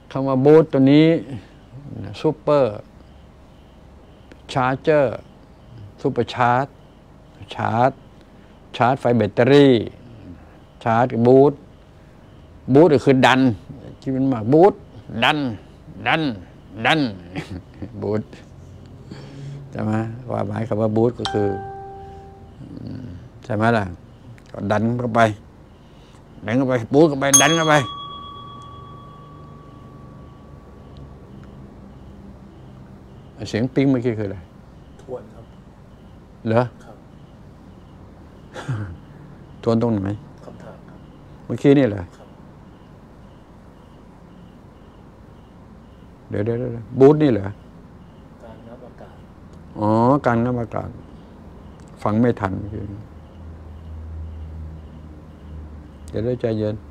คำว่าบูทตัวนี้ซูเปอร์ชาร์เจอร์ซูเปอร์ชาร์จไฟแบตเตอรี่ชาร์จบูทก็คือดันที่มันมาบูทดันบูทใช่ไหมว่าหมายคำว่าบูทก็คือใช่ไหมล่ะก็ดันเข้าไปบูทเข้าไปดันเข้าไปเสียงปิ๊งเมื่อกี้คืออะไรทวนครับเหรอครับทวนตรงไหนคำถามครับเมื่อกี้นี่เหรอเดี๋ยวบูทนี่เหรอการนับอากาศอ๋อการนับอากาศฟังไม่ทันคือเดี๋ยวใจเย็น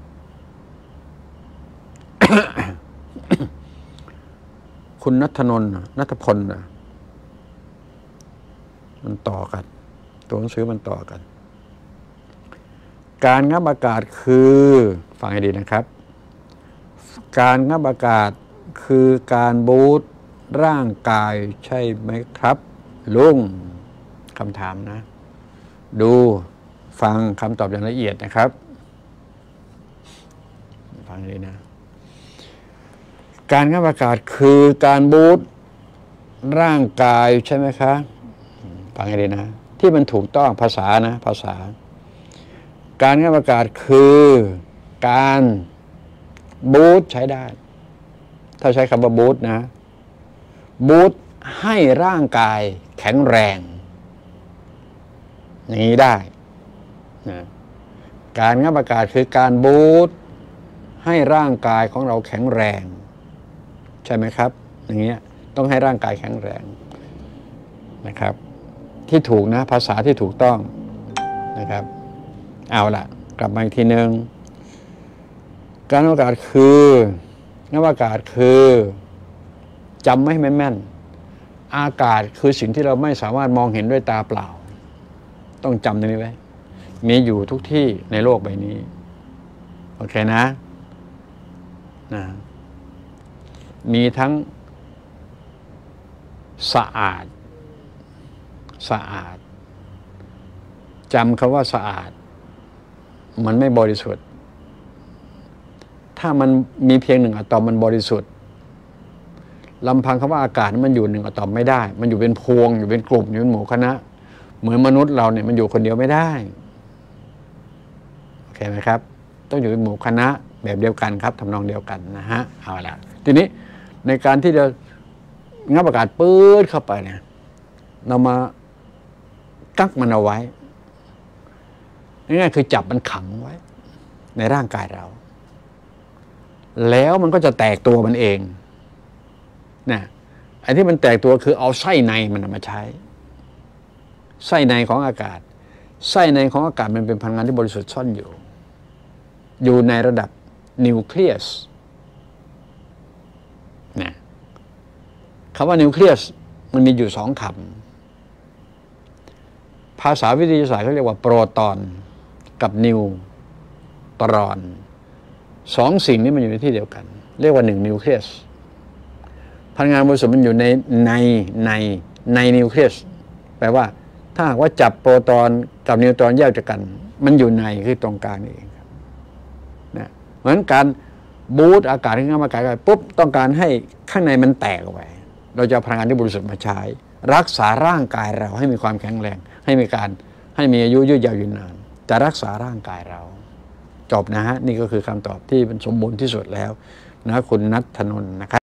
คุณณัฐพลมันต่อกันตัวหนังสือมันต่อกันการงับอากาศคือฟังให้ดีนะครับการงับอากาศคือการบูตร่างกายใช่ไหมครับลุงคำถามนะดูฟังคำตอบอย่างละเอียดนะครับฟังให้ดีนะการงับอากาศคือการบูตร่างกายใช่ไหมคะฟังให้ดีนะที่มันถูกต้องภาษานะภาษาการงับอากาศคือการบูตใช้ได้ถ้าใช้คำว่าบูตนะบูตให้ร่างกายแข็งแรงอย่างนี้ได้นะการงับอากาศคือการบูตให้ร่างกายของเราแข็งแรงใช่ไหมครับอย่างเงี้ยต้องให้ร่างกายแข็งแรงนะครับที่ถูกนะภาษาที่ถูกต้องนะครับเอาล่ะกลับมาอีกทีนึงการงับอากาศคืองับอากาศคือจำไม่ให้แม่นอากาศคือสิ่งที่เราไม่สามารถมองเห็นด้วยตาเปล่าต้องจำตรงนี้ไว้มีอยู่ทุกที่ในโลกใบนี้โอเคนะมีทั้งสะอาดจำคำว่าสะอาดมันไม่บริสุทธิ์ถ้ามันมีเพียงหนึ่งอะตอมมันบริสุทธิ์ลำพังคำว่าอากาศมันอยู่หนึ่งอะตอมไม่ได้มันอยู่เป็นพวงอยู่เป็นกลุ่มอยู่เป็นหมู่คณะเหมือนมนุษย์เราเนี่ยมันอยู่คนเดียวไม่ได้โอเคไหมครับต้องอยู่เป็นหมู่คณะแบบเดียวกันครับทำนองเดียวกันนะฮะเอาละทีนี้ในการที่จะงับอากาศปื๊ดเข้าไปเนี่ยเรามากักมันเอาไว้ง่ายๆคือจับมันขังไว้ในร่างกายเราแล้วมันก็จะแตกตัวมันเองนะไอ้ที่มันแตกตัวคือเอาไส้ในมันมาใช้ไส้ในของอากาศไส้ในของอากาศมันเป็นพลังงานที่บริสุทธิ์ซ่อนอยู่ในระดับนิวเคลียสนะคำว่านิวเคลียสมันมีอยู่สองคำภาษาวิทยาศาสตร์เขาเรียกว่าโปรตอนกับนิวตรอนสองสิ่งนี้มันอยู่ในที่เดียวกันเรียกว่าหนึ่งนิวเคลียสพลังงานบริสุทธิ์มันอยู่ในนิวเคลียสแปลว่าถ้าหากว่าจับโปรตอนกับนิวตรอนแยกจากกันมันอยู่ในคือตรงกลางนี่เองนะเพราะฉะนั้นการบูตอากาศที่งับอากาศปุ๊บต้องการให้ข้างในมันแตกออกไปเราจะเอาพลังงานที่บริสุทธิ์มาใช้รักษาร่างกายเราให้มีความแข็งแรงให้มีอายุยืดยาวยืนนานจะรักษาร่างกายเราจบนะฮะนี่ก็คือคำตอบที่เป็นสมบูรณ์ที่สุดแล้วนะคุณณัฐพลนะครับ